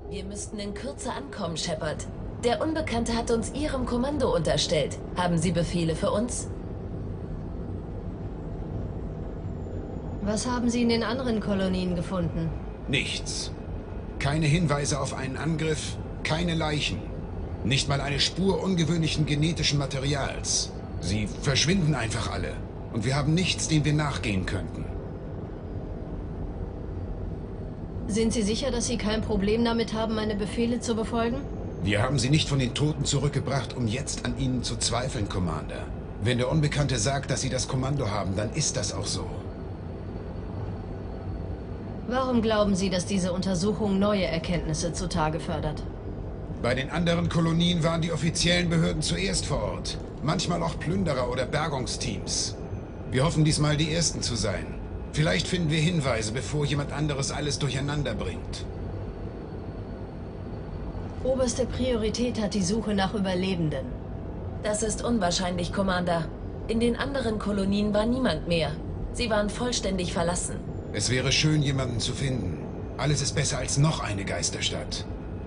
Wir müssten in Kürze ankommen, Shepard. Der Unbekannte hat uns Ihrem Kommando unterstellt. Haben Sie Befehle für uns? Was haben Sie in den anderen Kolonien gefunden? Nichts. Keine Hinweise auf einen Angriff, keine Leichen. Nicht mal eine Spur ungewöhnlichen genetischen Materials. Sie verschwinden einfach alle. Und wir haben nichts, dem wir nachgehen könnten. Sind Sie sicher, dass Sie kein Problem damit haben, meine Befehle zu befolgen? Wir haben sie nicht von den Toten zurückgebracht, um jetzt an ihnen zu zweifeln, Commander. Wenn der Unbekannte sagt, dass sie das Kommando haben, dann ist das auch so. Warum glauben Sie, dass diese Untersuchung neue Erkenntnisse zutage fördert? Bei den anderen Kolonien waren die offiziellen Behörden zuerst vor Ort. Manchmal auch Plünderer oder Bergungsteams. Wir hoffen diesmal die Ersten zu sein. Vielleicht finden wir Hinweise, bevor jemand anderes alles durcheinander bringt. Oberste Priorität hat die Suche nach Überlebenden. Das ist unwahrscheinlich, Commander. In den anderen Kolonien war niemand mehr. Sie waren vollständig verlassen. Es wäre schön, jemanden zu finden. Alles ist besser als noch eine Geisterstadt.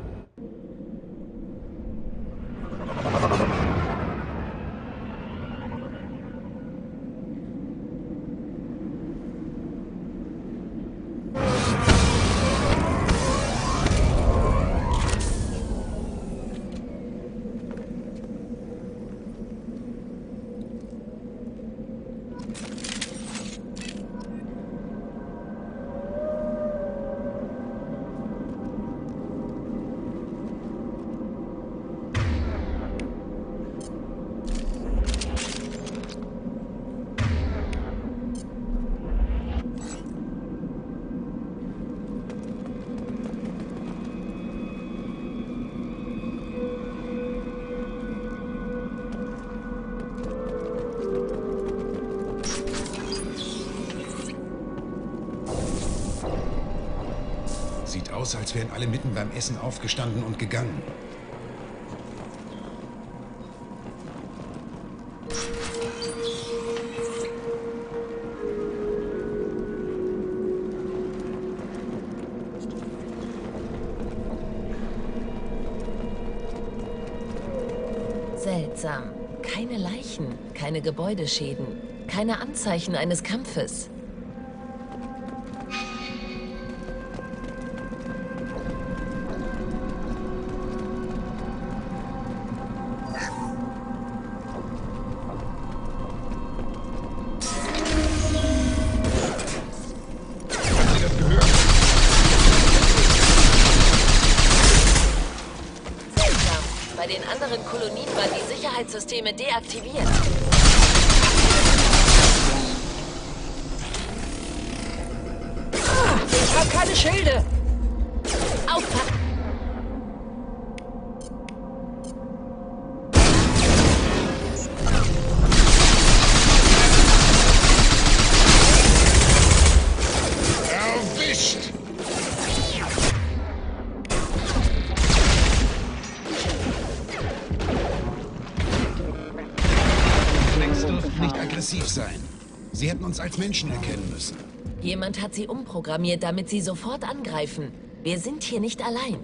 Sieht aus, als wären alle mitten beim Essen aufgestanden und gegangen. Seltsam. Keine Leichen, keine Gebäudeschäden, keine Anzeichen eines Kampfes. Bei den anderen Kolonien waren die Sicherheitssysteme deaktiviert. Ich habe keine Schilde! Aufpassen! Erwischt! Nicht aggressiv sein. Sie hätten uns als Menschen erkennen müssen. Jemand hat sie umprogrammiert, damit sie sofort angreifen. Wir sind hier nicht allein.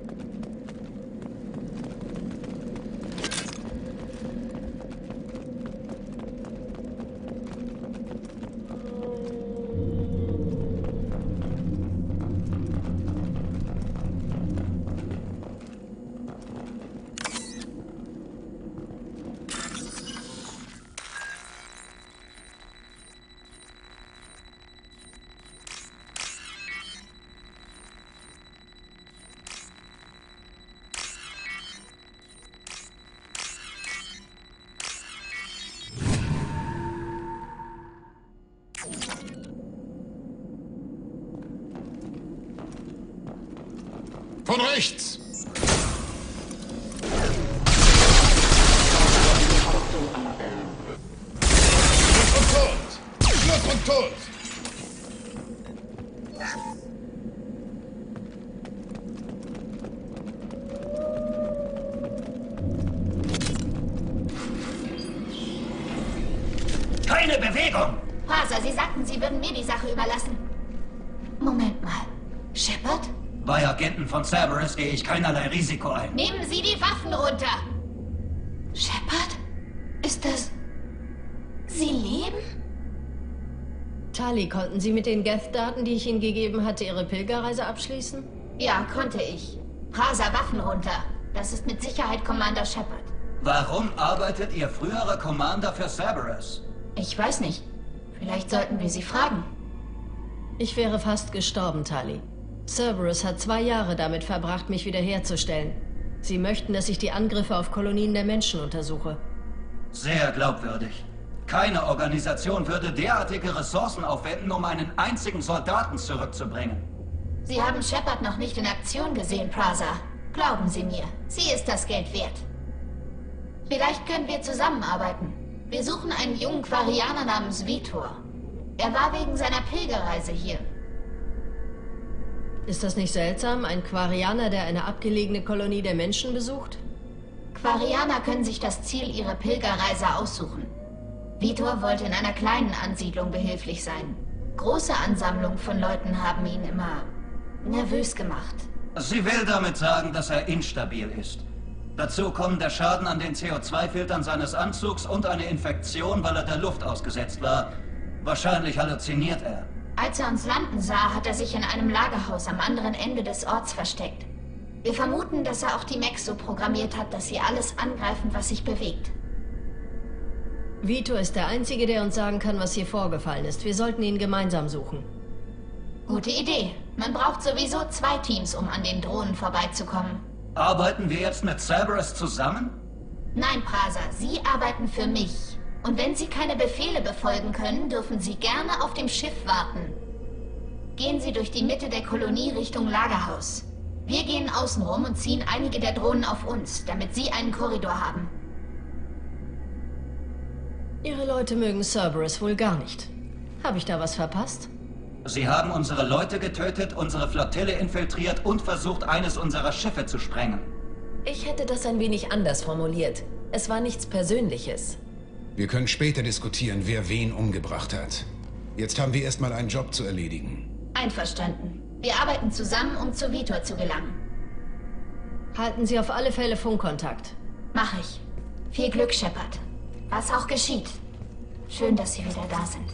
Von rechts! Schluss und tot! Schluss und tot! Keine Bewegung! Parser, Sie sagten, Sie würden mir die Sache überlassen. Moment mal. Shepard? Bei Agenten von Cerberus gehe ich keinerlei Risiko ein. Nehmen Sie die Waffen runter! Shepard? Ist das... Sie leben? Tali, konnten Sie mit den Geth-Daten, die ich Ihnen gegeben hatte, Ihre Pilgerreise abschließen? Ja, konnte ich. Prasa, Waffen runter. Das ist mit Sicherheit Commander Shepard. Warum arbeitet Ihr früherer Commander für Cerberus? Ich weiß nicht. Vielleicht sollten wir sie fragen. Ich wäre fast gestorben, Tali. Cerberus hat 2 Jahre damit verbracht, mich wiederherzustellen. Sie möchten, dass ich die Angriffe auf Kolonien der Menschen untersuche. Sehr glaubwürdig. Keine Organisation würde derartige Ressourcen aufwenden, um einen einzigen Soldaten zurückzubringen. Sie haben Shepard noch nicht in Aktion gesehen, Prasa. Glauben Sie mir, sie ist das Geld wert. Vielleicht können wir zusammenarbeiten. Wir suchen einen jungen Quarianer namens Vitor. Er war wegen seiner Pilgerreise hier. Ist das nicht seltsam, ein Quarianer, der eine abgelegene Kolonie der Menschen besucht? Quarianer können sich das Ziel ihrer Pilgerreise aussuchen. Vitor wollte in einer kleinen Ansiedlung behilflich sein. Große Ansammlungen von Leuten haben ihn immer nervös gemacht. Sie will damit sagen, dass er instabil ist. Dazu kommen der Schaden an den CO2-Filtern seines Anzugs und eine Infektion, weil er der Luft ausgesetzt war. Wahrscheinlich halluziniert er. Als er uns landen sah, hat er sich in einem Lagerhaus am anderen Ende des Orts versteckt. Wir vermuten, dass er auch die Mechs so programmiert hat, dass sie alles angreifen, was sich bewegt. Vitor ist der Einzige, der uns sagen kann, was hier vorgefallen ist. Wir sollten ihn gemeinsam suchen. Gute Idee. Man braucht sowieso 2 Teams, um an den Drohnen vorbeizukommen. Arbeiten wir jetzt mit Cerberus zusammen? Nein, Prasa, Sie arbeiten für mich. Und wenn Sie keine Befehle befolgen können, dürfen Sie gerne auf dem Schiff warten. Gehen Sie durch die Mitte der Kolonie Richtung Lagerhaus. Wir gehen außen rum und ziehen einige der Drohnen auf uns, damit Sie einen Korridor haben. Ihre Leute mögen Cerberus wohl gar nicht. Habe ich da was verpasst? Sie haben unsere Leute getötet, unsere Flottille infiltriert und versucht, eines unserer Schiffe zu sprengen. Ich hätte das ein wenig anders formuliert. Es war nichts Persönliches. Wir können später diskutieren, wer wen umgebracht hat. Jetzt haben wir erstmal einen Job zu erledigen. Einverstanden. Wir arbeiten zusammen, um zu Vitor zu gelangen. Halten Sie auf alle Fälle Funkkontakt. Mach ich. Viel Glück, Shepard. Was auch geschieht. Schön, dass Sie wieder da sind.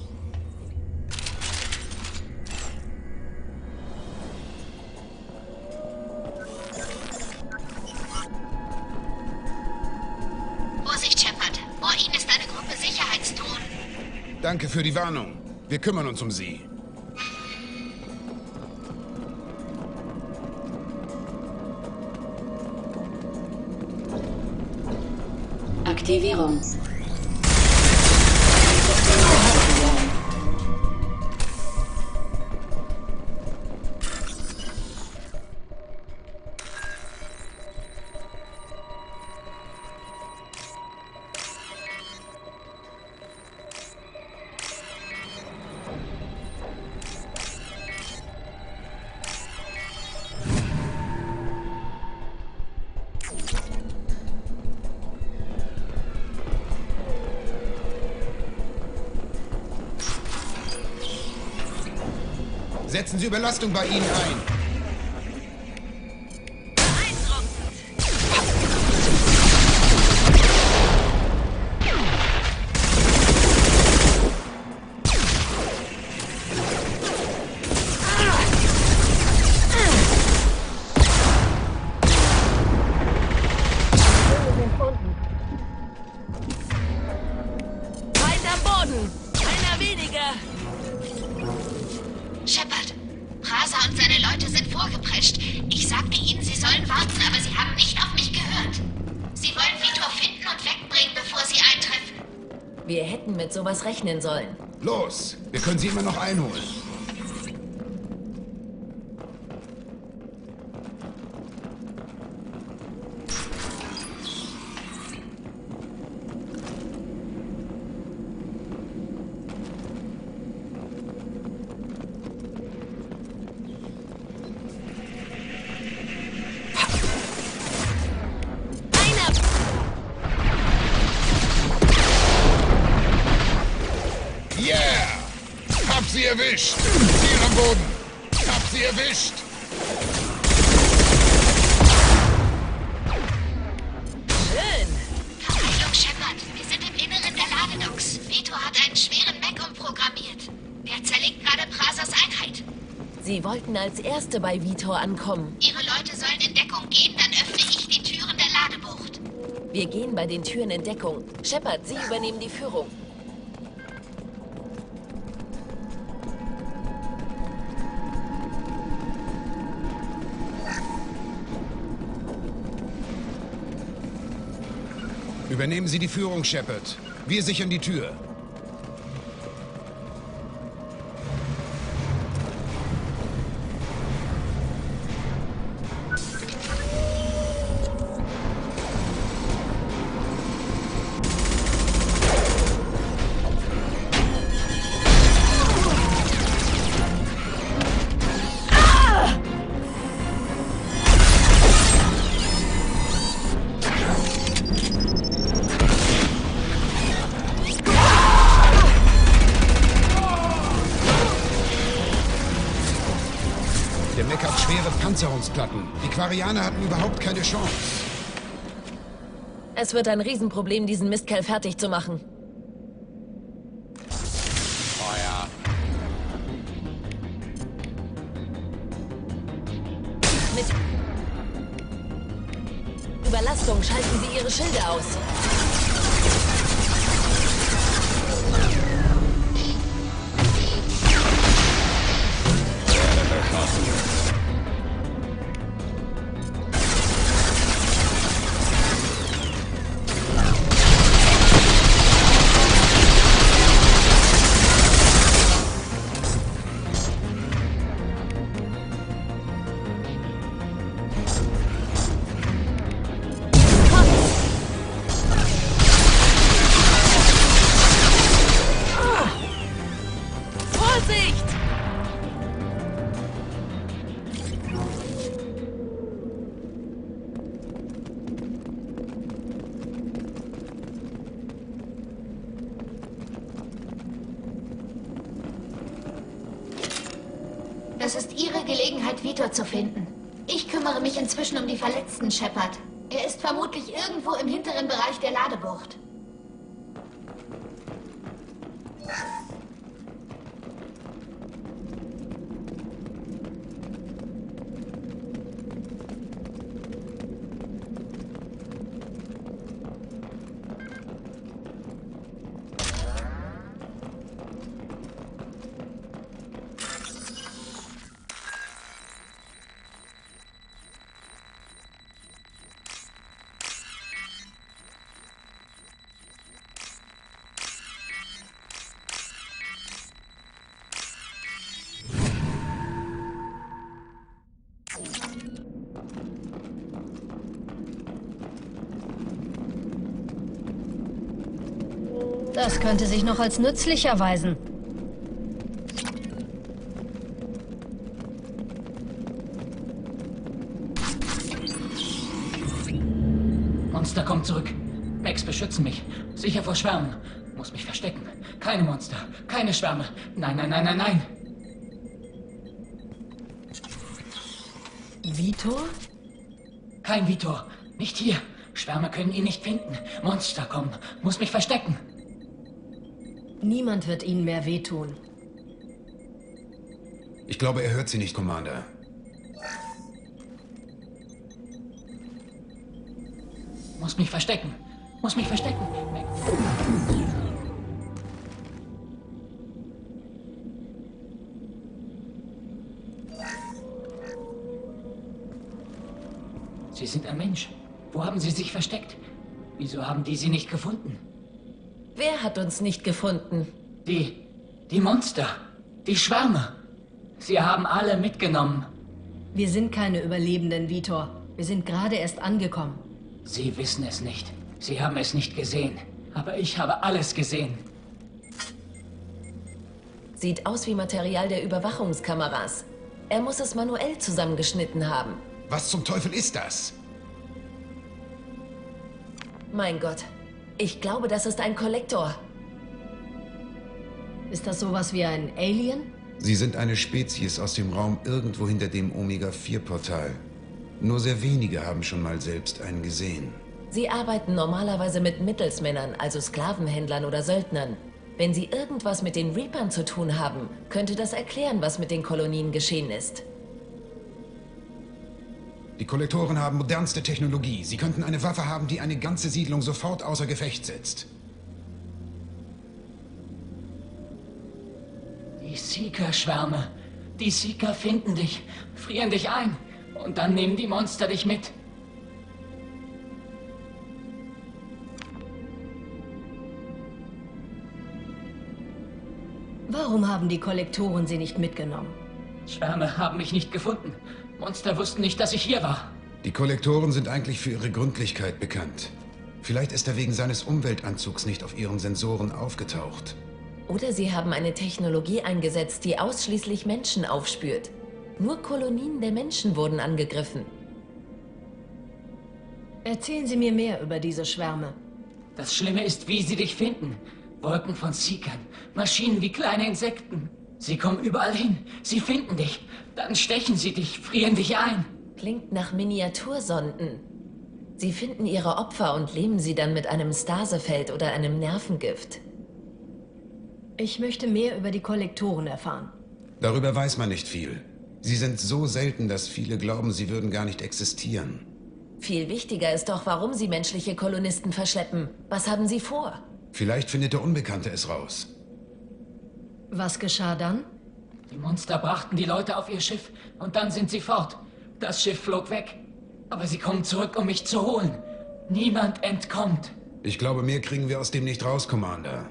Vorsicht, Shepard. Vor Ihnen ist eine Gruppe Sicherheitsdrohnen. Danke für die Warnung. Wir kümmern uns um sie. Aktivierung. Setzen Sie Überlastung bei ihnen ein. Feind am Boden! Einer weniger! Shepard, Prasa und seine Leute sind vorgeprescht. Ich sagte ihnen, sie sollen warten, aber sie haben nicht auf mich gehört. Sie wollen Vitor finden und wegbringen, bevor sie eintreffen. Wir hätten mit sowas rechnen sollen. Los, wir können sie immer noch einholen. Yeah! Hab sie erwischt! Ziel am Boden! Hab sie erwischt! Sie wollten als Erste bei Vitor ankommen. Ihre Leute sollen in Deckung gehen, dann öffne ich die Türen der Ladebucht. Wir gehen bei den Türen in Deckung. Shepard, Sie übernehmen die Führung. Übernehmen Sie die Führung, Shepard. Wir sichern die Tür. Der Mech hat schwere Panzerungsplatten. Die Quarianer hatten überhaupt keine Chance. Es wird ein Riesenproblem, diesen Mistkerl fertig zu machen. Feuer. Mit Überlastung schalten Sie Ihre Schilde aus. Vorsicht! Das ist Ihre Gelegenheit, Vitor zu finden. Ich kümmere mich inzwischen um die Verletzten, Shepard. Er ist vermutlich irgendwo im hinteren Bereich der Ladebucht. Das könnte sich noch als nützlich erweisen. Monster kommt zurück. Max beschützen mich. Sicher vor Schwärmen. Muss mich verstecken. Keine Monster. Keine Schwärme. Nein, nein, nein, nein, nein. Vitor? Kein Vitor. Nicht hier. Schwärme können ihn nicht finden. Monster kommen. Muss mich verstecken. Niemand wird ihnen mehr wehtun. Ich glaube, er hört Sie nicht, Commander. Muss mich verstecken. Muss mich verstecken. Sie sind ein Mensch. Wo haben Sie sich versteckt? Wieso haben die Sie nicht gefunden? Wer hat uns nicht gefunden? Die Monster. Die Schwärme. Sie haben alle mitgenommen. Wir sind keine Überlebenden, Vitor. Wir sind gerade erst angekommen. Sie wissen es nicht. Sie haben es nicht gesehen. Aber ich habe alles gesehen. Sieht aus wie Material der Überwachungskameras. Er muss es manuell zusammengeschnitten haben. Was zum Teufel ist das? Mein Gott. Ich glaube, das ist ein Kollektor. Ist das sowas wie ein Alien? Sie sind eine Spezies aus dem Raum irgendwo hinter dem Omega-4-Portal. Nur sehr wenige haben schon mal selbst einen gesehen. Sie arbeiten normalerweise mit Mittelsmännern, also Sklavenhändlern oder Söldnern. Wenn sie irgendwas mit den Reapern zu tun haben, könnte das erklären, was mit den Kolonien geschehen ist. Die Kollektoren haben modernste Technologie. Sie könnten eine Waffe haben, die eine ganze Siedlung sofort außer Gefecht setzt. Die Seeker-Schwärme. Die Seeker finden dich, frieren dich ein und dann nehmen die Monster dich mit. Warum haben die Kollektoren sie nicht mitgenommen? Schwärme haben mich nicht gefunden. Monster wussten nicht, dass ich hier war. Die Kollektoren sind eigentlich für ihre Gründlichkeit bekannt. Vielleicht ist er wegen seines Umweltanzugs nicht auf ihren Sensoren aufgetaucht. Oder sie haben eine Technologie eingesetzt, die ausschließlich Menschen aufspürt. Nur Kolonien der Menschen wurden angegriffen. Erzählen Sie mir mehr über diese Schwärme. Das Schlimme ist, wie sie dich finden. Wolken von Seekern, Maschinen wie kleine Insekten. Sie kommen überall hin, sie finden dich. Dann stechen sie dich, frieren dich ein. Klingt nach Miniatursonden. Sie finden ihre Opfer und lähmen sie dann mit einem Stasefeld oder einem Nervengift. Ich möchte mehr über die Kollektoren erfahren. Darüber weiß man nicht viel. Sie sind so selten, dass viele glauben, sie würden gar nicht existieren. Viel wichtiger ist doch, warum sie menschliche Kolonisten verschleppen. Was haben sie vor? Vielleicht findet der Unbekannte es raus. Was geschah dann? Die Monster brachten die Leute auf ihr Schiff und dann sind sie fort. Das Schiff flog weg. Aber sie kommen zurück, um mich zu holen. Niemand entkommt. Ich glaube, mehr kriegen wir aus dem nicht raus, Commander.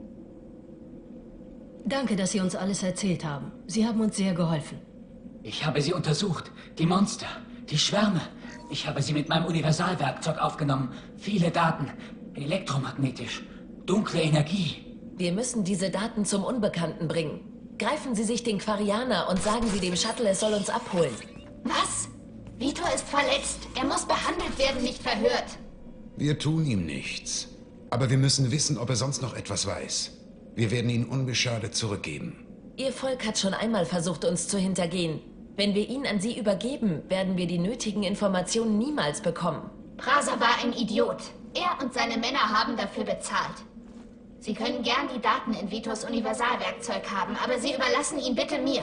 Danke, dass Sie uns alles erzählt haben. Sie haben uns sehr geholfen. Ich habe sie untersucht. Die Monster, die Schwärme. Ich habe sie mit meinem Universalwerkzeug aufgenommen. Viele Daten. Elektromagnetisch. Dunkle Energie. Wir müssen diese Daten zum Unbekannten bringen. Greifen Sie sich den Quarianer und sagen Sie dem Shuttle, es soll uns abholen. Was? Vitor ist verletzt. Er muss behandelt werden, nicht verhört. Wir tun ihm nichts. Aber wir müssen wissen, ob er sonst noch etwas weiß. Wir werden ihn unbeschadet zurückgeben. Ihr Volk hat schon einmal versucht, uns zu hintergehen. Wenn wir ihn an Sie übergeben, werden wir die nötigen Informationen niemals bekommen. Prasa war ein Idiot. Er und seine Männer haben dafür bezahlt. Sie können gern die Daten in Vitors Universalwerkzeug haben, aber Sie überlassen ihn bitte mir.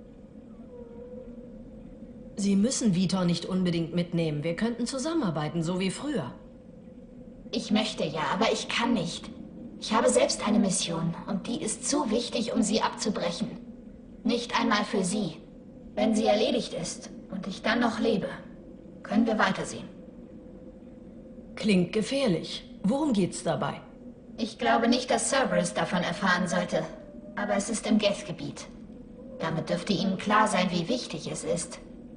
Sie müssen Vitor nicht unbedingt mitnehmen. Wir könnten zusammenarbeiten, so wie früher. Ich möchte ja, aber ich kann nicht. Ich habe selbst eine Mission und die ist zu wichtig, um sie abzubrechen. Nicht einmal für Sie. Wenn sie erledigt ist und ich dann noch lebe, können wir weitersehen. Klingt gefährlich. Worum geht's dabei? Ich glaube nicht, dass Cerberus davon erfahren sollte. Aber es ist im Geth-Gebiet. Damit dürfte Ihnen klar sein, wie wichtig es ist.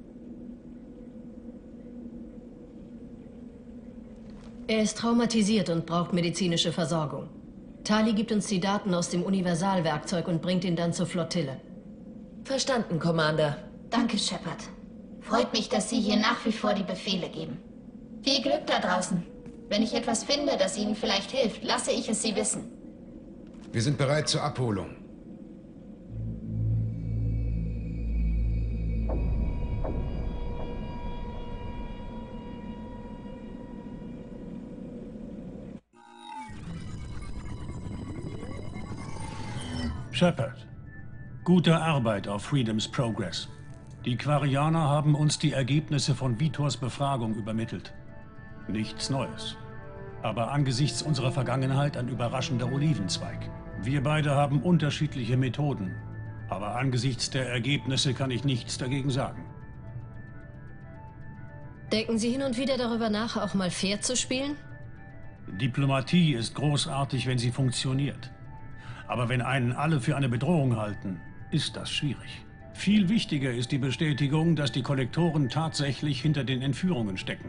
Er ist traumatisiert und braucht medizinische Versorgung. Tali gibt uns die Daten aus dem Universalwerkzeug und bringt ihn dann zur Flottille. Verstanden, Commander. Danke, Shepard. Freut mich, dass Sie hier nach wie vor die Befehle geben. Viel Glück da draußen. Wenn ich etwas finde, das Ihnen vielleicht hilft, lasse ich es Sie wissen. Wir sind bereit zur Abholung. Shepard, gute Arbeit auf Freedom's Progress. Die Quarianer haben uns die Ergebnisse von Vitors Befragung übermittelt. Nichts Neues. Aber angesichts unserer Vergangenheit ein überraschender Olivenzweig. Wir beide haben unterschiedliche Methoden. Aber angesichts der Ergebnisse kann ich nichts dagegen sagen. Denken Sie hin und wieder darüber nach, auch mal fair zu spielen? Diplomatie ist großartig, wenn sie funktioniert. Aber wenn einen alle für eine Bedrohung halten, ist das schwierig. Viel wichtiger ist die Bestätigung, dass die Kollektoren tatsächlich hinter den Entführungen stecken.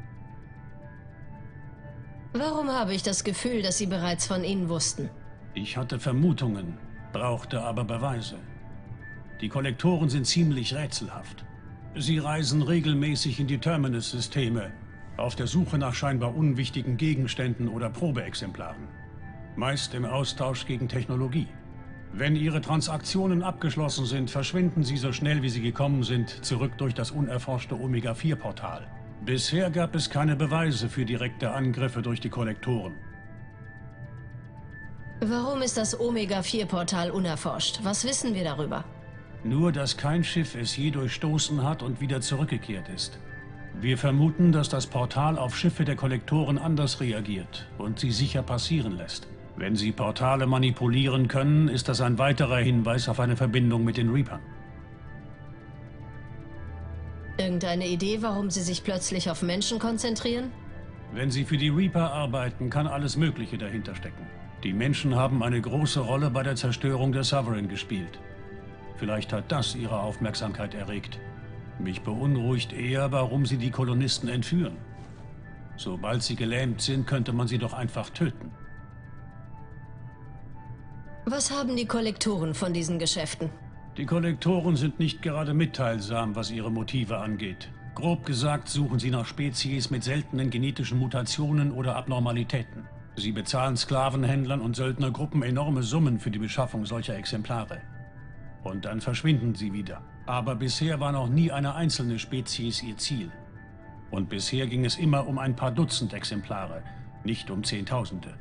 Warum habe ich das Gefühl, dass Sie bereits von ihnen wussten? Ich hatte Vermutungen, brauchte aber Beweise. Die Kollektoren sind ziemlich rätselhaft. Sie reisen regelmäßig in die Terminus-Systeme, auf der Suche nach scheinbar unwichtigen Gegenständen oder Probeexemplaren. Meist im Austausch gegen Technologie. Wenn ihre Transaktionen abgeschlossen sind, verschwinden sie so schnell wie sie gekommen sind, zurück durch das unerforschte Omega-4-Portal. Bisher gab es keine Beweise für direkte Angriffe durch die Kollektoren. Warum ist das Omega-4-Portal unerforscht? Was wissen wir darüber? Nur, dass kein Schiff es je durchstoßen hat und wieder zurückgekehrt ist. Wir vermuten, dass das Portal auf Schiffe der Kollektoren anders reagiert und sie sicher passieren lässt. Wenn sie Portale manipulieren können, ist das ein weiterer Hinweis auf eine Verbindung mit den Reapern. Irgendeine Idee, warum sie sich plötzlich auf Menschen konzentrieren? Wenn sie für die Reaper arbeiten, kann alles Mögliche dahinter stecken. Die Menschen haben eine große Rolle bei der Zerstörung der Sovereign gespielt. Vielleicht hat das ihre Aufmerksamkeit erregt. Mich beunruhigt eher, warum sie die Kolonisten entführen. Sobald sie gelähmt sind, könnte man sie doch einfach töten. Was haben die Kollektoren von diesen Geschäften? Die Kollektoren sind nicht gerade mitteilsam, was ihre Motive angeht. Grob gesagt suchen sie nach Spezies mit seltenen genetischen Mutationen oder Abnormalitäten. Sie bezahlen Sklavenhändlern und Söldnergruppen enorme Summen für die Beschaffung solcher Exemplare. Und dann verschwinden sie wieder. Aber bisher war noch nie eine einzelne Spezies ihr Ziel. Und bisher ging es immer um ein paar Dutzend Exemplare, nicht um Zehntausende.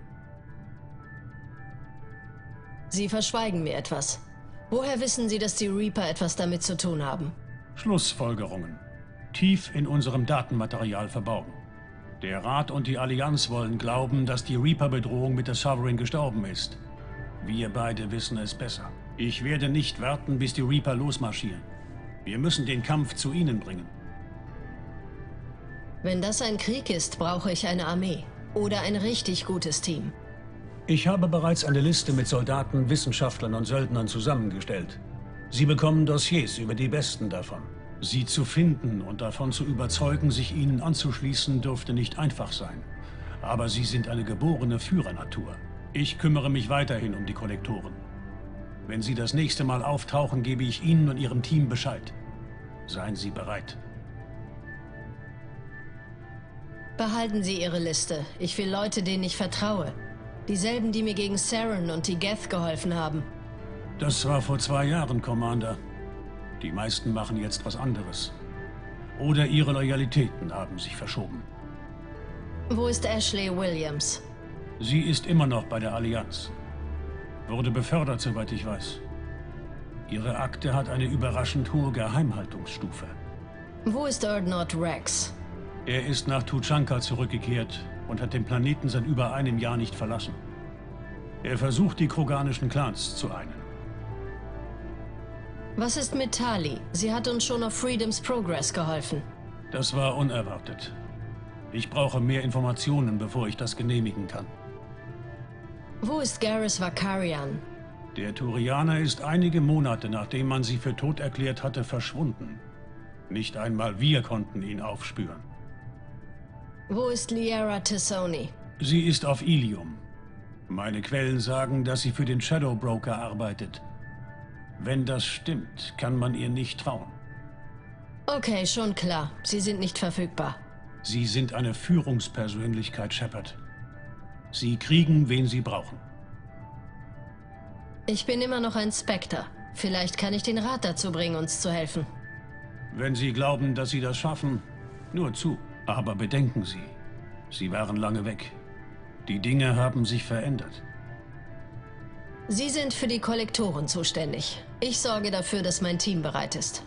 Sie verschweigen mir etwas. Woher wissen Sie, dass die Reaper etwas damit zu tun haben? Schlussfolgerungen. Tief in unserem Datenmaterial verborgen. Der Rat und die Allianz wollen glauben, dass die Reaper-Bedrohung mit der Sovereign gestorben ist. Wir beide wissen es besser. Ich werde nicht warten, bis die Reaper losmarschieren. Wir müssen den Kampf zu ihnen bringen. Wenn das ein Krieg ist, brauche ich eine Armee. Oder ein richtig gutes Team. Ich habe bereits eine Liste mit Soldaten, Wissenschaftlern und Söldnern zusammengestellt. Sie bekommen Dossiers über die Besten davon. Sie zu finden und davon zu überzeugen, sich ihnen anzuschließen, dürfte nicht einfach sein. Aber sie sind eine geborene Führernatur. Ich kümmere mich weiterhin um die Kollektoren. Wenn sie das nächste Mal auftauchen, gebe ich Ihnen und Ihrem Team Bescheid. Seien Sie bereit. Behalten Sie Ihre Liste. Ich will Leute, denen ich vertraue. Dieselben, die mir gegen Saren und die Geth geholfen haben. Das war vor 2 Jahren, Commander. Die meisten machen jetzt was anderes. Oder ihre Loyalitäten haben sich verschoben. Wo ist Ashley Williams? Sie ist immer noch bei der Allianz. Wurde befördert, soweit ich weiß. Ihre Akte hat eine überraschend hohe Geheimhaltungsstufe. Wo ist Urdnot Rex? Er ist nach Tuchanka zurückgekehrt und hat den Planeten seit über einem Jahr nicht verlassen. Er versucht, die kroganischen Clans zu einen. Was ist mit Tali? Sie hat uns schon auf Freedom's Progress geholfen. Das war unerwartet. Ich brauche mehr Informationen, bevor ich das genehmigen kann. Wo ist Garrus Vakarian? Der Turianer ist einige Monate, nachdem man sie für tot erklärt hatte, verschwunden. Nicht einmal wir konnten ihn aufspüren. Wo ist Liara Tassoni? Sie ist auf Ilium. Meine Quellen sagen, dass sie für den Shadow Broker arbeitet. Wenn das stimmt, kann man ihr nicht trauen. Okay, schon klar. Sie sind nicht verfügbar. Sie sind eine Führungspersönlichkeit, Shepard. Sie kriegen, wen sie brauchen. Ich bin immer noch ein Spectre. Vielleicht kann ich den Rat dazu bringen, uns zu helfen. Wenn Sie glauben, dass Sie das schaffen, nur zu. Aber bedenken Sie, Sie waren lange weg. Die Dinge haben sich verändert. Sie sind für die Kollektoren zuständig. Ich sorge dafür, dass mein Team bereit ist.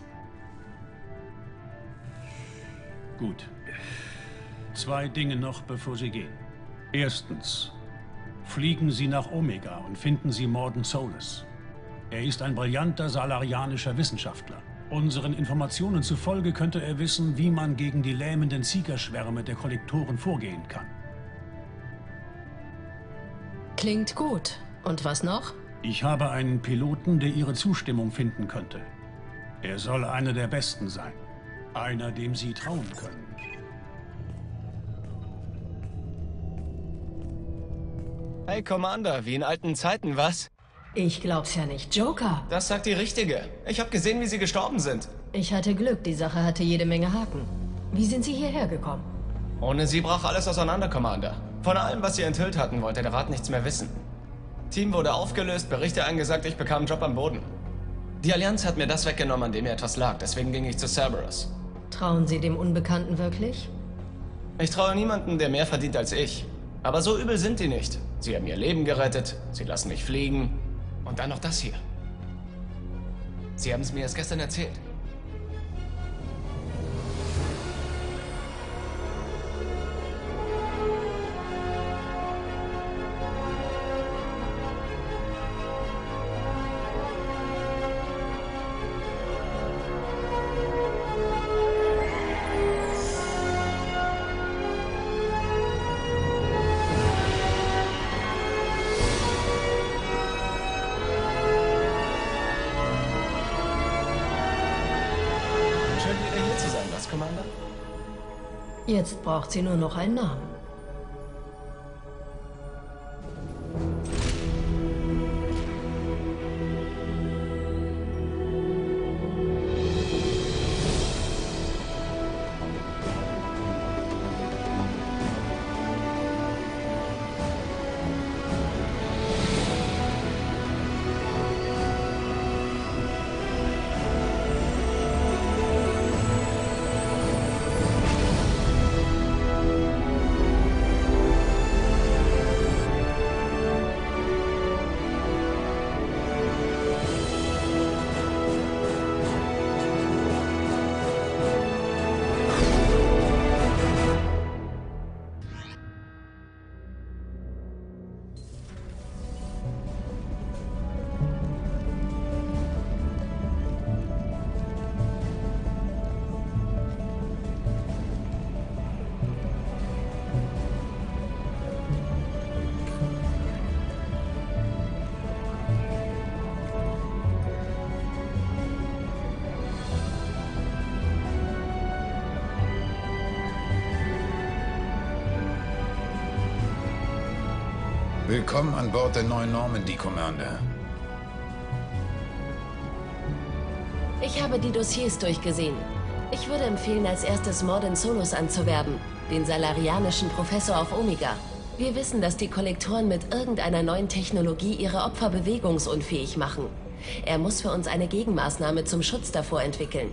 Gut. 2 Dinge noch, bevor Sie gehen. Erstens, fliegen Sie nach Omega und finden Sie Mordin Solus. Er ist ein brillanter salarianischer Wissenschaftler. Unseren Informationen zufolge könnte er wissen, wie man gegen die lähmenden Seeker-Schwärme der Kollektoren vorgehen kann. Klingt gut. Und was noch? Ich habe einen Piloten, der Ihre Zustimmung finden könnte. Er soll einer der Besten sein. Einer, dem Sie trauen können. Hey, Commander, wie in alten Zeiten, was? Ich glaub's ja nicht. Joker! Das sagt die Richtige. Ich habe gesehen, wie Sie gestorben sind. Ich hatte Glück, die Sache hatte jede Menge Haken. Wie sind Sie hierher gekommen? Ohne Sie brach alles auseinander, Commander. Von allem, was Sie enthüllt hatten, wollte der Rat nichts mehr wissen. Team wurde aufgelöst, Berichte eingesagt, ich bekam einen Job am Boden. Die Allianz hat mir das weggenommen, an dem mir etwas lag, deswegen ging ich zu Cerberus. Trauen Sie dem Unbekannten wirklich? Ich traue niemanden, der mehr verdient als ich. Aber so übel sind die nicht. Sie haben ihr Leben gerettet, sie lassen mich fliegen. Und dann noch das hier. Sie haben es mir erst gestern erzählt. Commander? Jetzt braucht sie nur noch einen Namen. Willkommen an Bord der neuen Normandy, Commander. Ich habe die Dossiers durchgesehen. Ich würde empfehlen, als erstes Mordin Solus anzuwerben, den salarianischen Professor auf Omega. Wir wissen, dass die Kollektoren mit irgendeiner neuen Technologie ihre Opfer bewegungsunfähig machen. Er muss für uns eine Gegenmaßnahme zum Schutz davor entwickeln.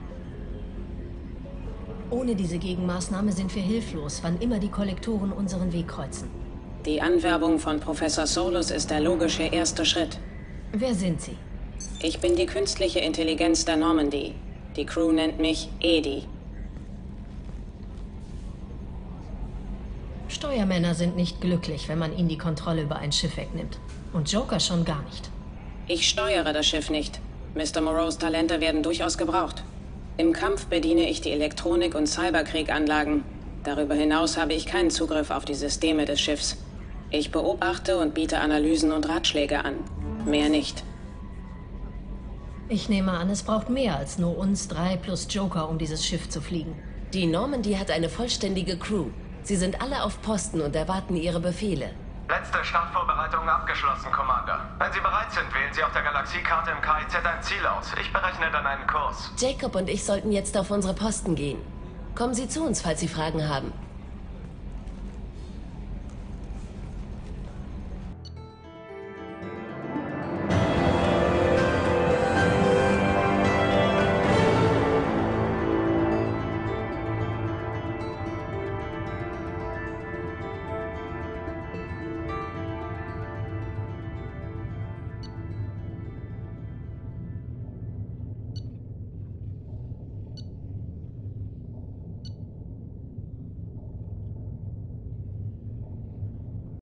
Ohne diese Gegenmaßnahme sind wir hilflos, wann immer die Kollektoren unseren Weg kreuzen. Die Anwerbung von Professor Solus ist der logische erste Schritt. Wer sind Sie? Ich bin die künstliche Intelligenz der Normandy. Die Crew nennt mich Edi. Steuermänner sind nicht glücklich, wenn man ihnen die Kontrolle über ein Schiff wegnimmt. Und Joker schon gar nicht. Ich steuere das Schiff nicht. Mr. Moreaus Talente werden durchaus gebraucht. Im Kampf bediene ich die Elektronik- und Cyberkrieganlagen. Darüber hinaus habe ich keinen Zugriff auf die Systeme des Schiffs. Ich beobachte und biete Analysen und Ratschläge an. Mehr nicht. Ich nehme an, es braucht mehr als nur uns 3 plus Joker, um dieses Schiff zu fliegen. Die Normandy hat eine vollständige Crew. Sie sind alle auf Posten und erwarten ihre Befehle. Letzte Startvorbereitungen abgeschlossen, Commander. Wenn Sie bereit sind, wählen Sie auf der Galaxiekarte im KIZ ein Ziel aus. Ich berechne dann einen Kurs. Jacob und ich sollten jetzt auf unsere Posten gehen. Kommen Sie zu uns, falls Sie Fragen haben.